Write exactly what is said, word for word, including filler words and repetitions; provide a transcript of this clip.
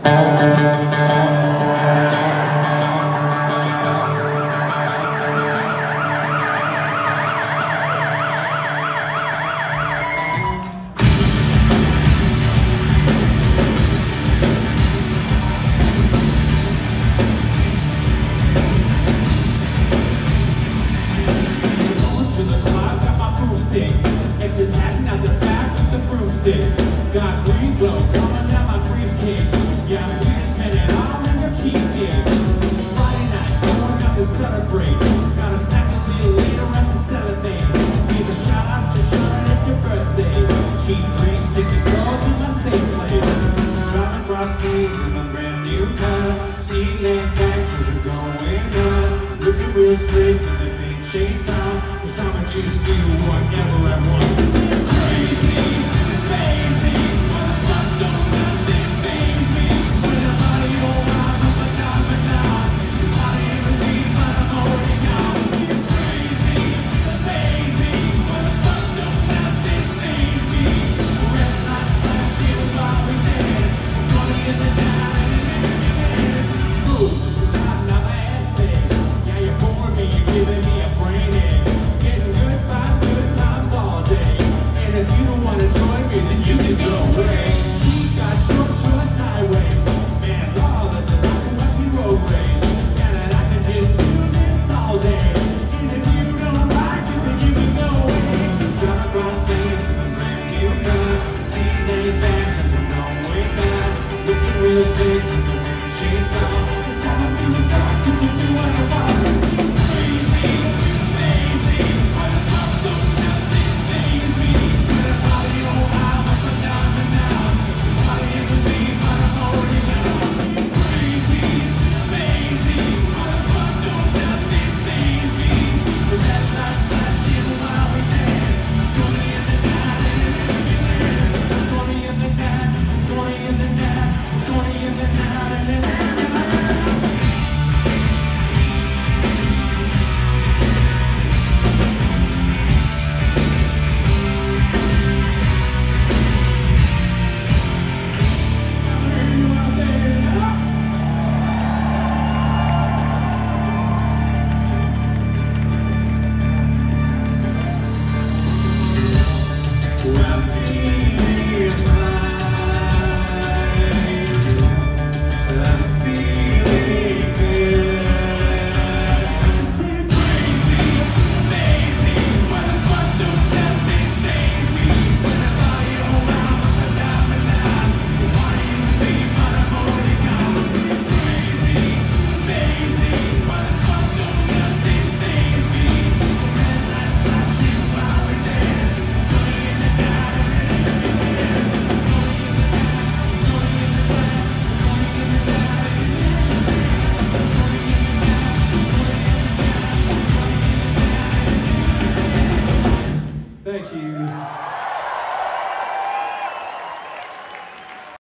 Exes hiding out the back with the broomstick. Got green glow coming out my briefcase. Yeah, I'm here to spend it all in your cheesecake. Friday night, going out to celebrate. Gotta snack a little later at the cellophane. Give a shout out to Sean, it's your birthday. Cheap drinks, sticky flaws in my safe place. Driving across stage in my brand new car. Seat laid back cause I'm going on. Looking real slick in the big chase on. Cause I'ma choose to do whatever I want. Crazy, lazy, motherfuck don't nothing faze me. When I'm out of your mind, I'm a diamond now. I'm out of here with me, but I'm already gone. Crazy, lazy, motherfuck don't nothing faze me. Red lights flashing while we dance. Money in the night and in your hands. Move, not another ass face. Yeah, you're boring me, you're giving me a brain ache. If you don't want to join me, then you can go away. We got short shorts highways. Man, all that the Rock and West road rage. And I can just do this all day. And if you don't like it, then you can go away. Drive across stage in a brand new car. Seat laid back cause I'm going back. Looking real sick with the big chainsaw. Cause I'm a